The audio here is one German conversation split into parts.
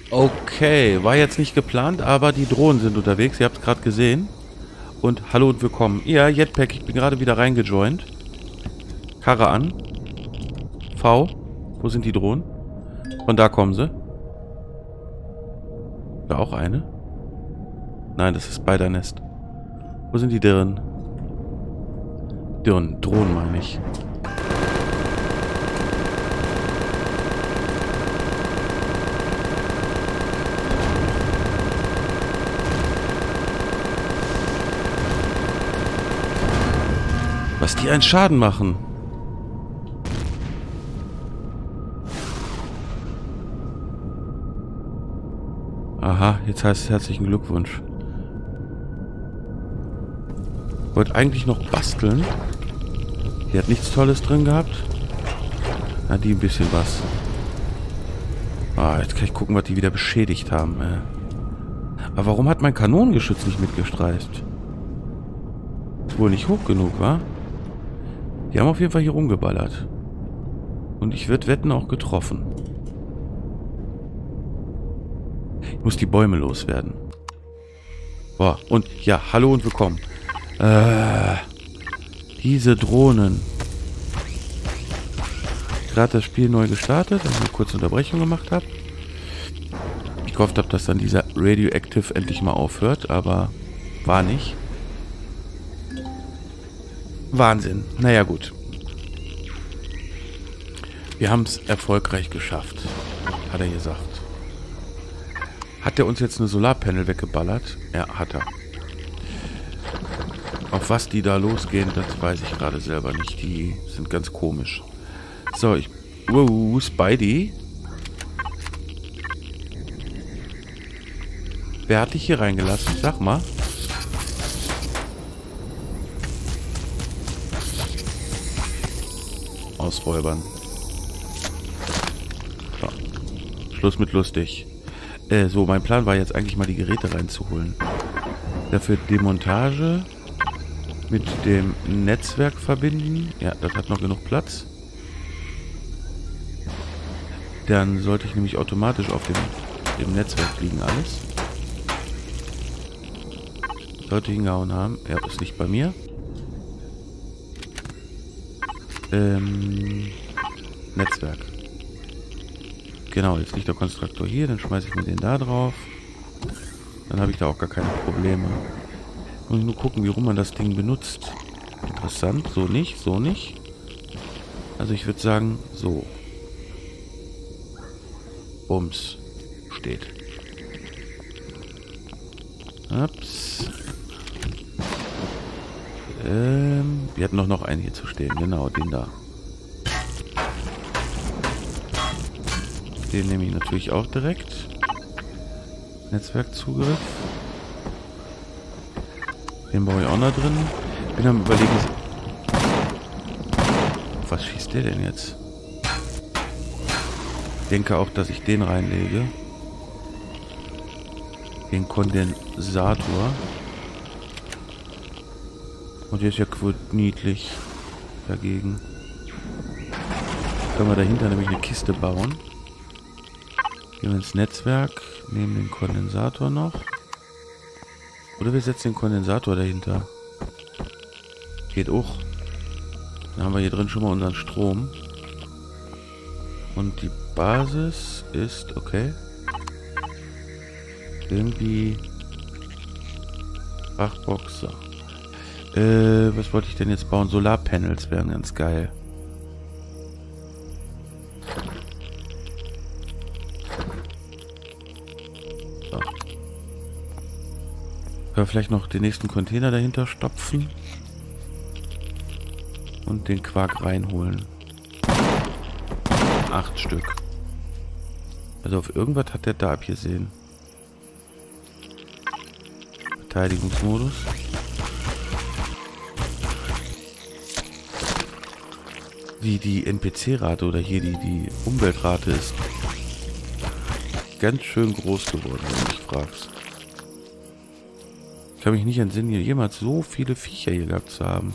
Okay, war jetzt nicht geplant, aber die Drohnen sind unterwegs. Ihr habt es gerade gesehen. Und hallo und willkommen. Ja, Jetpack, ich bin gerade wieder reingejoint. Karre an. V. Wo sind die Drohnen? Von da kommen sie. Da auch eine? Nein, das ist Spider-Nest. Wo sind die Dirren? Drohnen meine ich. Was die einen Schaden machen. Aha, jetzt heißt es herzlichen Glückwunsch. Wollte eigentlich noch basteln. Die hat nichts Tolles drin gehabt. Na, die ein bisschen was. Ah, jetzt kann ich gucken, was die wieder beschädigt haben. Aber warum hat mein Kanonengeschütz nicht mitgestreift? Ist wohl nicht hoch genug, wa? Die haben auf jeden Fall hier rumgeballert. Und ich würde wetten, auch getroffen. Ich muss die Bäume loswerden. Boah, und ja, hallo und willkommen. Diese Drohnen. Gerade das Spiel neu gestartet, dass ich eine kurze Unterbrechung gemacht habe. Ich gehofft habe, dass dann dieser Radioactive endlich mal aufhört, aber war nicht. Wahnsinn. Naja, gut. Wir haben es erfolgreich geschafft, hat er gesagt. Hat er uns jetzt eine Solarpanel weggeballert? Ja, hat er. Auf was die da losgehen, das weiß ich gerade selber nicht. Die sind ganz komisch. So, Wow, Spidey. Wer hat dich hier reingelassen? Sag mal. Ausräubern. So. Schluss mit lustig. So, mein Plan war jetzt eigentlich mal die Geräte reinzuholen. Dafür Demontage mit dem Netzwerk verbinden. Ja, das hat noch genug Platz. Dann sollte ich nämlich automatisch auf dem Netzwerk liegen alles. Sollte hingehauen haben. Ja, ist nicht bei mir. Netzwerk. Genau, jetzt liegt der Konstruktor hier. Dann schmeiße ich mir den da drauf. Dann habe ich da auch gar keine Probleme. Muss ich nur gucken, wie rum man das Ding benutzt. Interessant. So nicht, so nicht. Also ich würde sagen, so. Bums. Steht. Ups. Wir hatten noch einen hier zu stehen. Genau, den da. Den nehme ich natürlich auch direkt. Netzwerkzugriff. Den baue ich auch noch drin. Bin am Überlegen. Was schießt der denn jetzt? Ich denke auch, dass ich den reinlege. Den Kondensator. Und der ist ja niedlich dagegen. Können wir dahinter nämlich eine Kiste bauen. Gehen wir ins Netzwerk, nehmen den Kondensator noch. Oder wir setzen den Kondensator dahinter. Geht auch. Dann haben wir hier drin schon mal unseren Strom. Und die Basis ist, okay. Irgendwie Fachbox. So. Was wollte ich denn jetzt bauen? Solarpanels wären ganz geil. So. Können wir vielleicht noch den nächsten Container dahinter stopfen. Und den Quark reinholen. 8 Stück. Also auf irgendwas hat der da abgesehen. Verteidigungsmodus. Wie die NPC-Rate oder hier die Umweltrate ist ganz schön groß geworden, wenn du mich fragst. Ich kann mich nicht entsinnen, hier jemals so viele Viecher hier gehabt zu haben.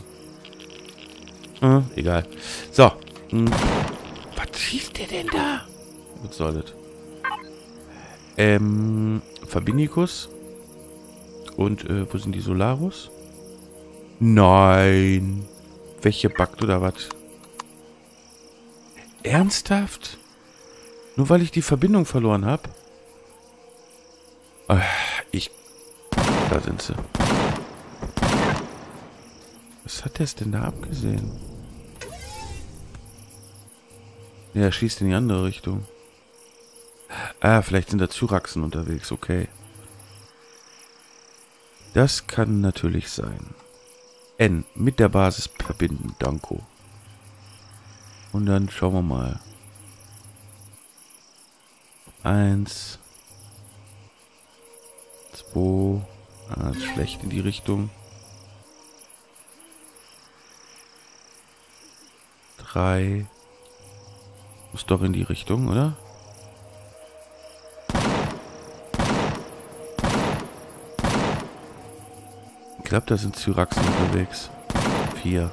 Egal. So. Was schießt der denn da? Was soll das? Fabinikus. Und, wo sind die Solarus? Nein. Welche backt oder was? Ernsthaft? Nur weil ich die Verbindung verloren habe? Da sind sie. Was hat der denn da abgesehen? Ja, er schießt in die andere Richtung. Ah, vielleicht sind da Zyraxen unterwegs, okay. Das kann natürlich sein. N, mit der Basis verbinden, danko. Und dann schauen wir mal. 1, 2, ist schlecht in die Richtung. 3, muss doch in die Richtung, oder? Ich glaube, da sind Zyraxen unterwegs. 4.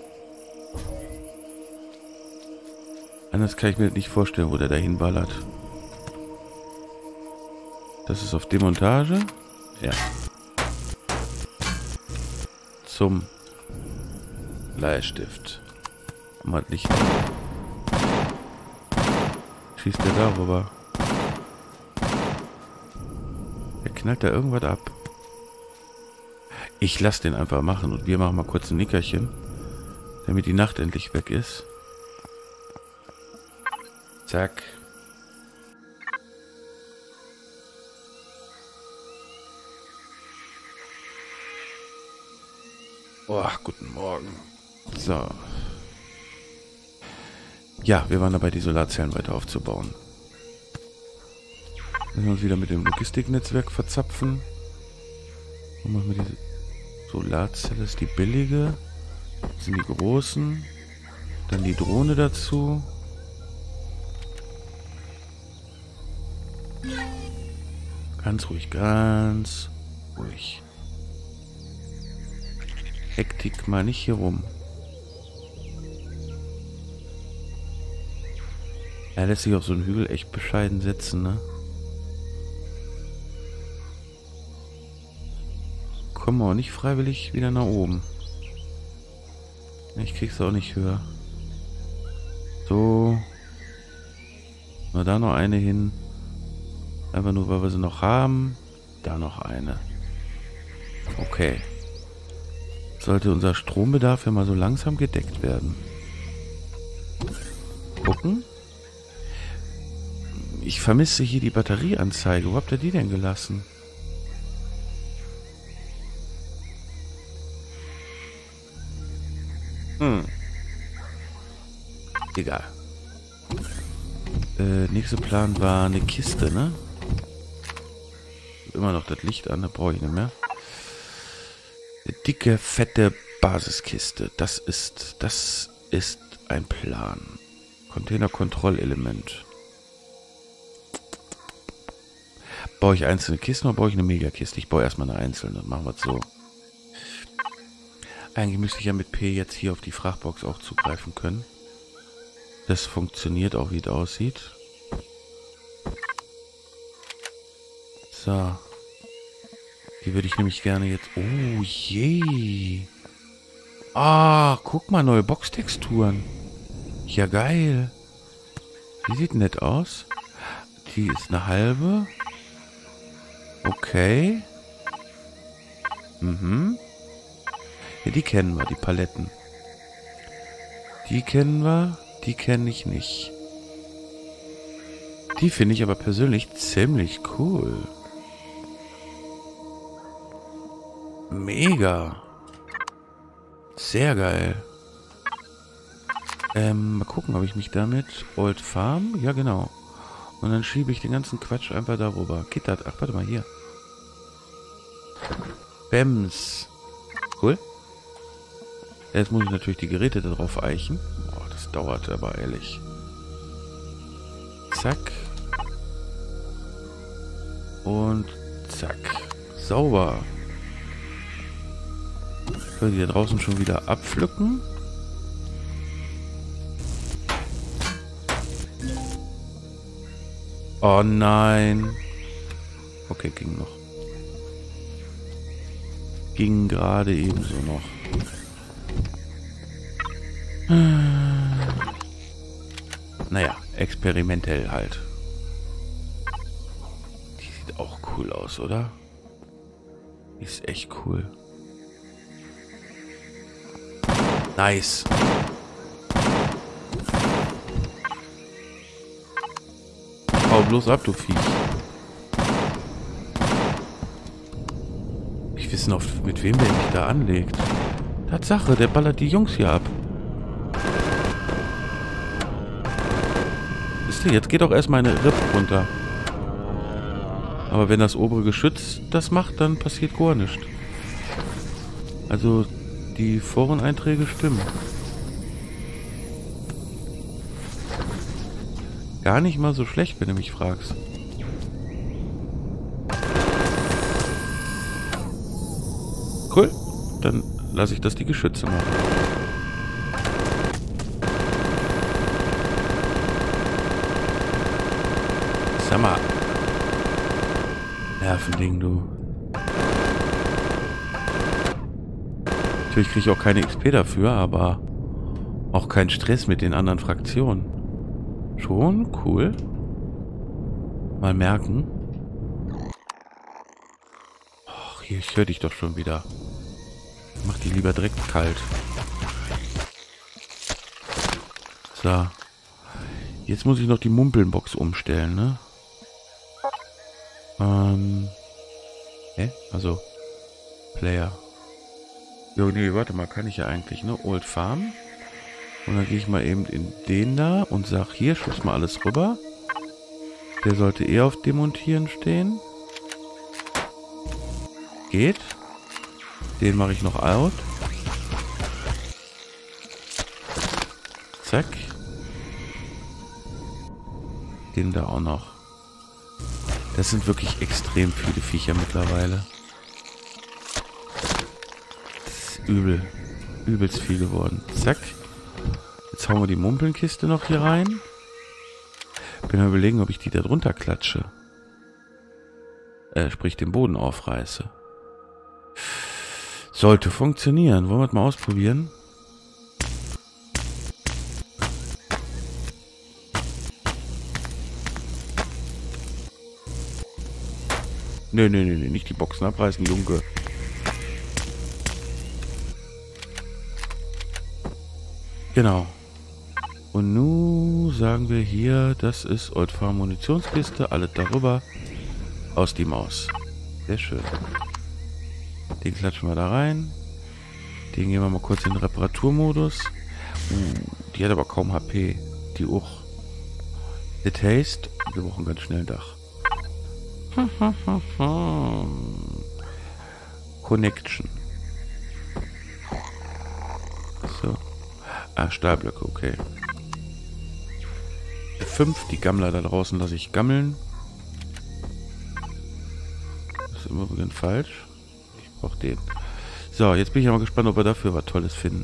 Anders kann ich mir nicht vorstellen, wo der dahin ballert. Das ist auf Demontage? Ja. Zum Bleistift. Mal Licht. Schießt der darüber. Der knallt da irgendwas ab. Ich lasse den einfach machen und wir machen mal kurz ein Nickerchen, damit die Nacht endlich weg ist. Zack. Oh, guten Morgen. So. Ja, wir waren dabei, die Solarzellen weiter aufzubauen. Müssen wir uns wieder mit dem Logistiknetzwerk verzapfen. Und machen wir diese Solarzelle, ist die billige. Das sind die großen. Dann die Drohne dazu. Ganz ruhig, ganz ruhig. Hektik mal nicht hier rum. Er lässt sich auf so einen Hügel echt bescheiden setzen, ne? Kommen wir auch nicht freiwillig wieder nach oben. Ich krieg's auch nicht höher. So. Na, da noch eine hin. Einfach nur, weil wir sie noch haben. Da noch eine. Okay. Sollte unser Strombedarf ja mal so langsam gedeckt werden. Gucken. Ich vermisse hier die Batterieanzeige. Wo habt ihr die denn gelassen? Egal. Nächster Plan war eine Kiste, ne? Immer noch das Licht an, da brauche ich nicht mehr. Eine dicke, fette Basiskiste. Das ist ein Plan. Container-Kontrollelement. Baue ich einzelne Kisten oder baue ich eine Megakiste? Ich baue erstmal eine einzelne. Dann machen wir es so. Eigentlich müsste ich ja mit P jetzt hier auf die Frachtbox auch zugreifen können. Das funktioniert auch, wie es aussieht. So. Die würde ich nämlich gerne jetzt... Oh je. Ah, guck mal, neue Boxtexturen. Ja, geil. Die sieht nett aus. Die ist eine halbe. Okay. Mhm. Ja, die kennen wir, die Paletten. Die kennen wir. Die kenne ich nicht. Die finde ich aber persönlich ziemlich cool. Mega. Sehr geil. Mal gucken, ob ich mich damit... Old Farm? Ja, genau. Und dann schiebe ich den ganzen Quatsch einfach darüber. Gittert. Ach, warte mal, hier. Bems. Cool. Jetzt muss ich natürlich die Geräte darauf eichen. Boah, das dauert aber ehrlich. Zack. Und zack. Sauber. Können die da draußen schon wieder abpflücken? Oh nein. Okay, ging noch. Ging gerade ebenso noch. Naja, experimentell halt. Die sieht auch cool aus, oder? Die ist echt cool. Nice. Hau bloß ab, du Viech. Ich wissen auf, mit wem der sich da anlegt. Tatsache, der ballert die Jungs hier ab. Wisst ihr, jetzt geht auch erstmal eine Rippe runter. Aber wenn das obere Geschütz das macht, dann passiert gar nichts. Also, die Foreneinträge stimmen. Gar nicht mal so schlecht, wenn du mich fragst. Cool. Dann lasse ich das die Geschütze machen. Sag mal. Nervending, du. Natürlich kriege ich auch keine XP dafür, aber auch keinen Stress mit den anderen Fraktionen. Schon? Cool. Mal merken. Ach, hier, ich höre dich doch schon wieder. Mach die lieber direkt kalt. So. Jetzt muss ich noch die Mumpelnbox umstellen, ne? Also, Player. Jo, nee, warte mal, kann ich ja eigentlich, ne? Old Farm. Und dann gehe ich mal eben in den da und sag, hier, schubst mal alles rüber. Der sollte eh auf Demontieren stehen. Geht. Den mache ich noch out. Zack. Den da auch noch. Das sind wirklich extrem viele Viecher mittlerweile. Das ist übel. Übelst viel geworden. Zack. Jetzt hauen wir die Mumpelnkiste noch hier rein. Bin mal überlegen, ob ich die da drunter klatsche. Sprich den Boden aufreiße. Sollte funktionieren. Wollen wir das mal ausprobieren? Nee, nicht die Boxen abreißen, Junge. Genau. Und nun sagen wir hier, das ist Old Farm Munitionskiste, alles darüber. Aus die Maus. Sehr schön. Den klatschen wir da rein. Den gehen wir mal kurz in den Reparaturmodus. Die hat aber kaum HP. Die auch. The Taste. Wir brauchen ganz schnell ein Dach. Connection. So. Ah, Stahlblöcke, okay. F5, die Gammler da draußen lasse ich gammeln. Das ist im Übrigen falsch. Ich brauche den. So, jetzt bin ich aber gespannt, ob wir dafür was Tolles finden.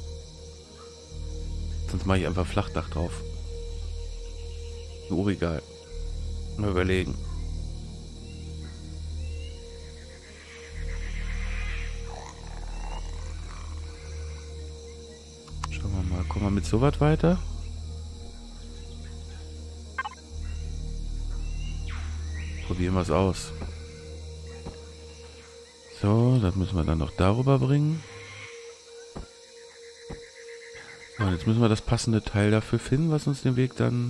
Sonst mache ich einfach Flachdach drauf. Oh, egal. Mal überlegen. Schauen wir mal. Kommen wir mit so was weiter? Probieren wir es aus. So, das müssen wir dann noch darüber bringen. So, und jetzt müssen wir das passende Teil dafür finden, was uns den Weg dann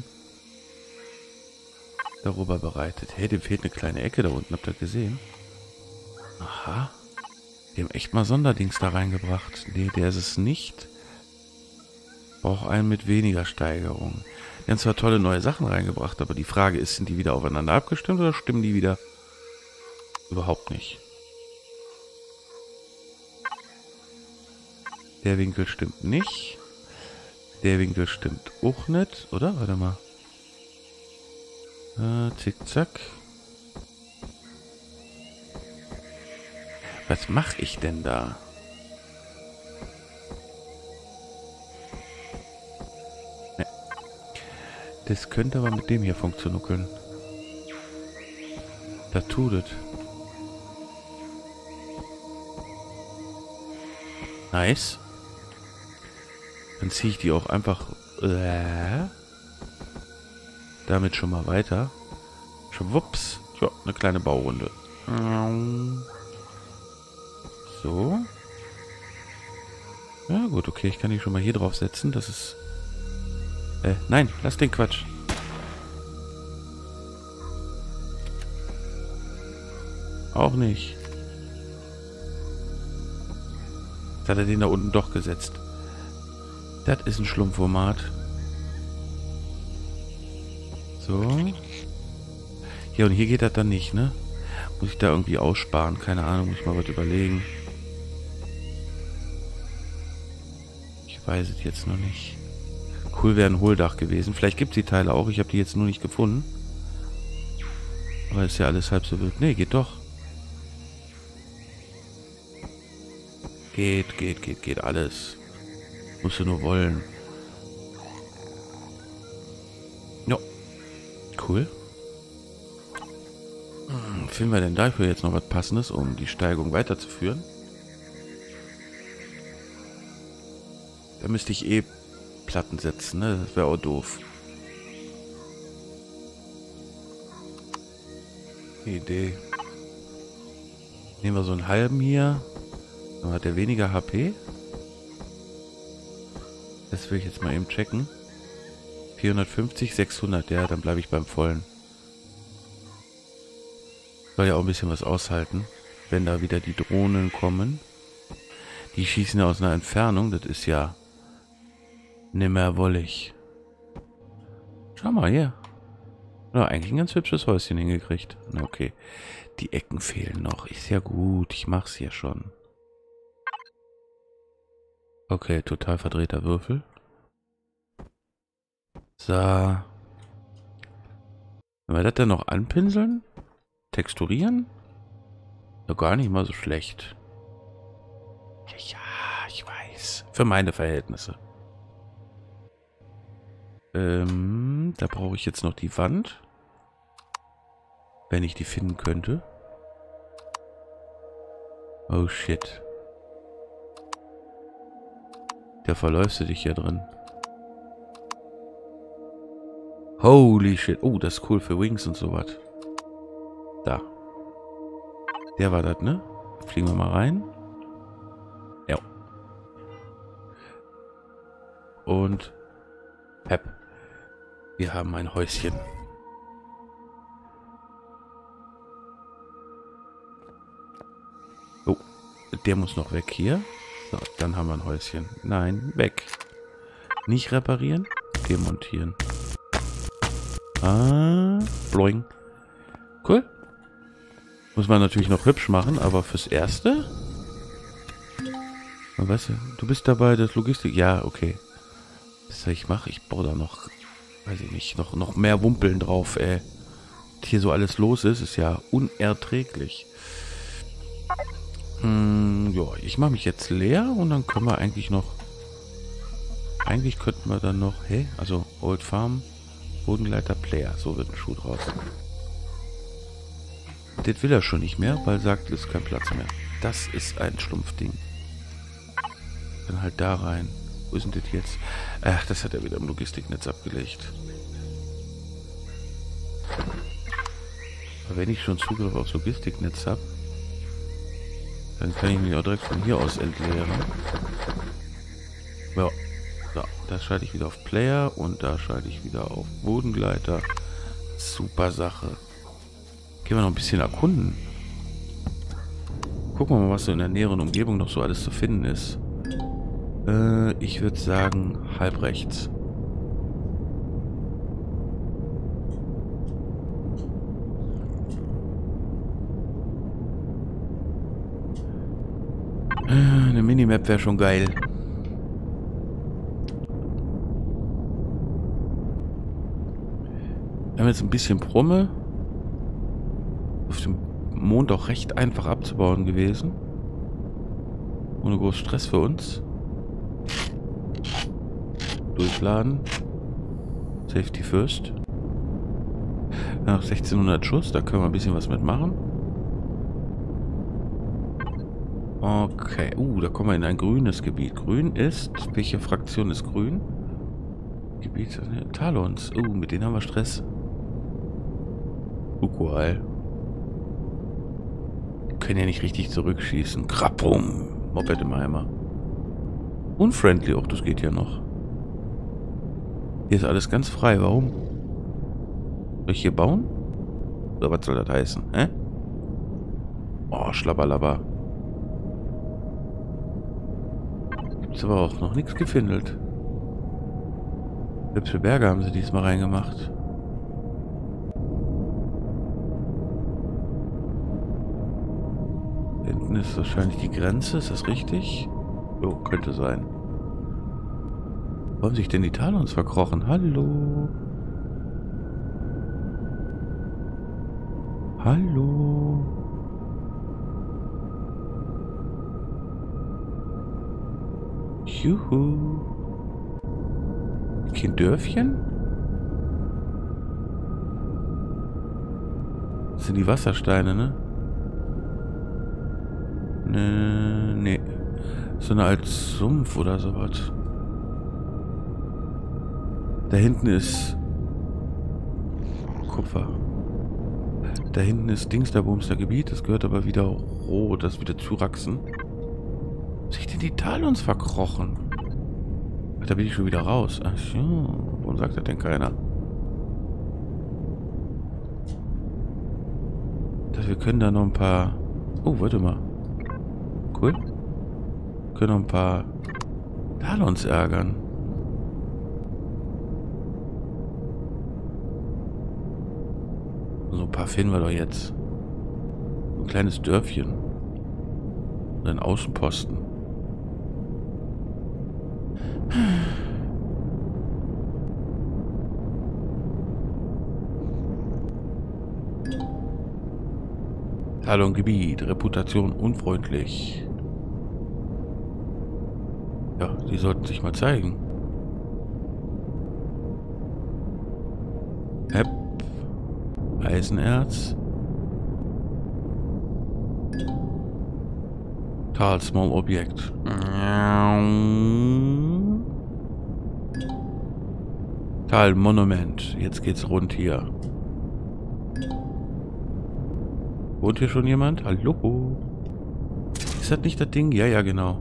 darüber bereitet. Hey, dem fehlt eine kleine Ecke da unten. Habt ihr das gesehen? Aha. Die haben echt mal Sonderdings da reingebracht. Nee, der ist es nicht. Braucht einen mit weniger Steigerung. Die haben zwar tolle neue Sachen reingebracht, aber die Frage ist, sind die wieder aufeinander abgestimmt oder stimmen die wieder überhaupt nicht? Der Winkel stimmt nicht. Der Winkel stimmt auch nicht, oder? Warte mal. Zickzack. Was mache ich denn da? Ne. Das könnte aber mit dem hier funktionieren. Da tut es. Nice. Dann ziehe ich die auch einfach damit schon mal weiter. Schwupps. Ja, eine kleine Baurunde. So. Ja gut, okay, ich kann die schon mal hier drauf setzen. Das ist... nein, lass den Quatsch. Auch nicht. Jetzt hat er den da unten doch gesetzt. Das ist ein Schlumpfformat. So. Ja, und hier geht das dann nicht, ne? Muss ich da irgendwie aussparen? Keine Ahnung, muss ich mal was überlegen. Ich weiß es jetzt noch nicht. Cool wäre ein Hohldach gewesen. Vielleicht gibt es die Teile auch. Ich habe die jetzt nur nicht gefunden. Aber ist ja alles halb so wild. Ne, geht doch. Geht alles. Musst du nur wollen. Ja. Cool. Finden wir denn dafür jetzt noch was Passendes, um die Steigung weiterzuführen? Da müsste ich eh Platten setzen, ne? Das wäre auch doof. Idee. Nehmen wir so einen halben hier. Dann hat er weniger HP. Das will ich jetzt mal eben checken. 450, 600. Ja, dann bleibe ich beim vollen. Soll ja auch ein bisschen was aushalten, wenn da wieder die Drohnen kommen. Die schießen ja aus einer Entfernung. Das ist ja nimmer wollig. Schau mal hier. Ja, eigentlich ein ganz hübsches Häuschen hingekriegt. Na okay. Die Ecken fehlen noch. Ist ja gut. Ich mach's ja schon. Okay, total verdrehter Würfel. So. Wenn wir das dann noch anpinseln? Texturieren? Ja, gar nicht mal so schlecht. Ja, ich weiß. Für meine Verhältnisse. Da brauche ich jetzt noch die Wand. Wenn ich die finden könnte. Oh shit. Da verläufst du dich ja drin. Holy shit. Oh, das ist cool für Wings und sowas. Da. Der war das, ne? Fliegen wir mal rein. Ja. Und Pep. Wir haben ein Häuschen. Oh, der muss noch weg hier. So, dann haben wir ein Häuschen. Nein, weg. Nicht reparieren, demontieren. Ah, bloing. Cool. Muss man natürlich noch hübsch machen, aber fürs Erste... Weißt du, du bist dabei, das Logistik... Ja, okay. Was ich mache? Ich baue da noch... Weiß ich nicht, noch mehr Wumpeln drauf, ey. Was hier so alles los ist, ist ja unerträglich. Ja, ich mache mich jetzt leer und dann können wir eigentlich noch... Eigentlich könnten wir dann noch... Hey, also Old Farm, Bodengleiter Player. So wird ein Schuh draus. Das will er schon nicht mehr, weil sagt, es ist kein Platz mehr. Das ist ein Schlumpfding. Dann halt da rein. Wo ist denn das jetzt? Ach, das hat er wieder im Logistiknetz abgelegt. Aber wenn ich schon Zugriff aufs Logistiknetz habe, dann kann ich mich auch direkt von hier aus entleeren. Ja. So, da schalte ich wieder auf Player und da schalte ich wieder auf Bodengleiter. Super Sache. Gehen wir noch ein bisschen erkunden. Gucken wir mal, was so in der näheren Umgebung noch so alles zu finden ist. Ich würde sagen, halb rechts. Eine Minimap wäre schon geil. Wir haben jetzt ein bisschen Brumme. Auf dem Mond auch recht einfach abzubauen gewesen. Ohne groß Stress für uns. Durchladen. Safety first. Ja, 1600 Schuss, da können wir ein bisschen was mitmachen. Okay, da kommen wir in ein grünes Gebiet. Grün ist, welche Fraktion ist grün? Gebiet, Talons. Mit denen haben wir Stress. Geil. Die können ja nicht richtig zurückschießen. Krapum. Moped im Eimer. Unfriendly, auch das geht ja noch. Hier ist alles ganz frei. Warum? Soll ich hier bauen? Oder was soll das heißen? Hä? Oh, schlabberlabber. Gibt's aber auch noch nichts gefindelt. Hübsche Berge haben sie diesmal reingemacht. Hinten ist wahrscheinlich die Grenze, ist das richtig? Jo, könnte sein. Wo haben sich denn die Talons verkrochen? Hallo? Hallo? Juhu. Kein Dörfchen? Das sind die Wassersteine, ne? Nee. So eine Art Sumpf oder sowas. Da hinten ist Kupfer. Da hinten ist Dingsterbumster Gebiet. Das gehört aber wieder rot. Das ist wieder Zyraxen. Haben sich denn die Talons verkrochen? Ach, da bin ich schon wieder raus. Ach so. Warum sagt das denn keiner? Wir können da noch ein paar... Oh, warte mal. Cool. Wir können noch ein paar Talons ärgern. So ein paar finden wir doch jetzt. Ein kleines Dörfchen. Und ein Außenposten. Talon-Gebiet, Reputation unfreundlich. Ja, die sollten sich mal zeigen. Hep. Eisenerz. Tal, Small Objekt. Tal, Monument. Jetzt geht's rund hier. Wohnt hier schon jemand? Hallo? Ist das nicht das Ding? Ja, ja, genau.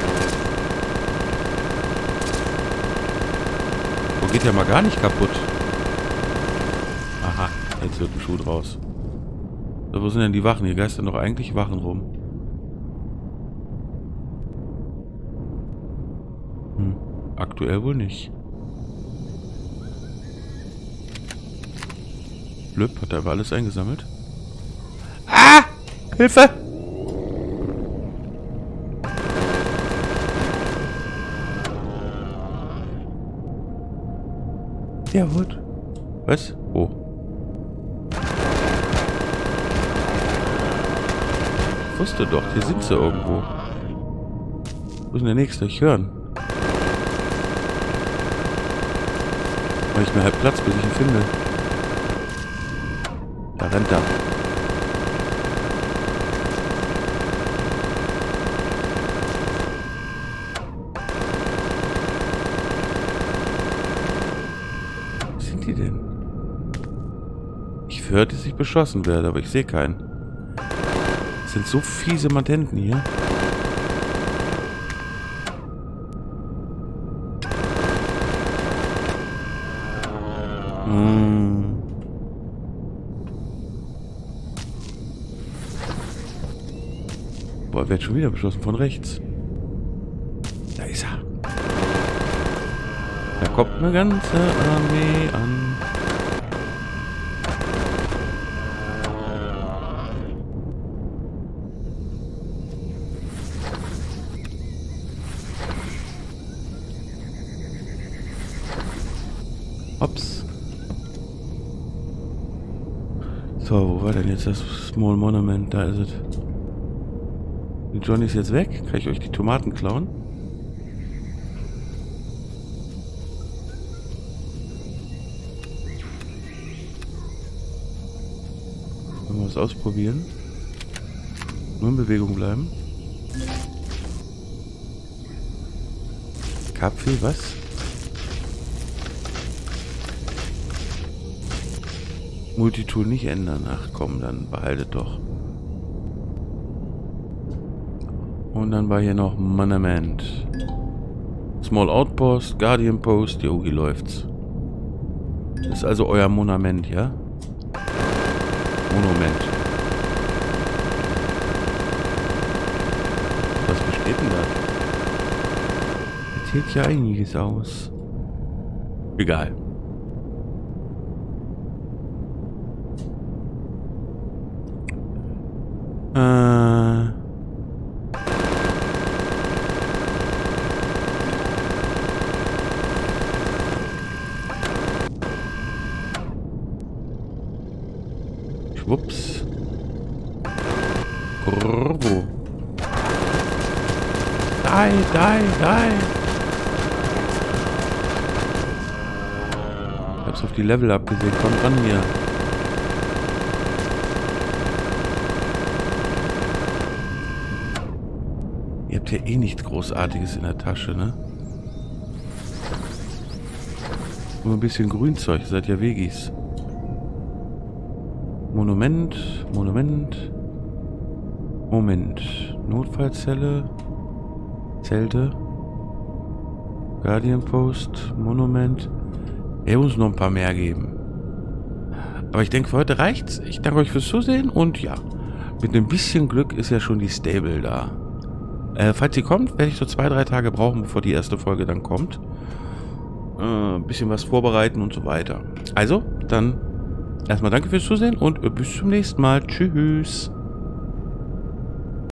Oh, geht ja mal gar nicht kaputt. Aha, jetzt wird ein Schuh draus. So, wo sind denn die Wachen? Hier geistern doch eigentlich Wachen rum. Aktuell wohl nicht. Blöp, hat er aber alles eingesammelt? Ah! Hilfe! Ja, gut. Was? Oh. Ich wusste doch, hier sind sie irgendwo. Wo ist denn der nächste? Ich hören. Mach ich mir halt Platz, bis ich ihn finde. Da rennt er. Was sind die denn? Ich hörte, dass ich beschossen werde, aber ich sehe keinen. Es sind so fiese Matenten hier. Boah, wird schon wieder beschossen von rechts. Da ist er. Da kommt eine ganze Armee an. Hops. So, wo war denn jetzt das Small Monument? Da ist es. Die Johnny ist jetzt weg. Kann ich euch die Tomaten klauen? ausprobieren. Nur in Bewegung bleiben. Kaffee, was? Multitool nicht ändern. Ach komm, dann behaltet doch. Und dann war hier noch Monument. Small Outpost, Guardian Post. Jo, hier läuft's. Das ist also euer Monument, ja? Monument. Was besteht denn da? Erzählt ja einiges aus. Egal. Schwupps. Grrrbo. Die. Ich hab's auf die Level abgesehen. Komm ran hier. Ihr habt ja eh nichts Großartiges in der Tasche, ne? Nur ein bisschen Grünzeug. Ihr seid ja Vegis. Monument. Moment. Notfallzelle. Zelte. Guardian Post. Monument. Er muss noch ein paar mehr geben. Aber ich denke, für heute reicht's. Ich danke euch fürs Zusehen und ja, mit ein bisschen Glück ist ja schon die Stable da. Falls sie kommt, werde ich so 2-3 Tage brauchen, bevor die erste Folge dann kommt. Ein bisschen was vorbereiten und so weiter. Also, dann erstmal danke fürs Zusehen und bis zum nächsten Mal. Tschüss.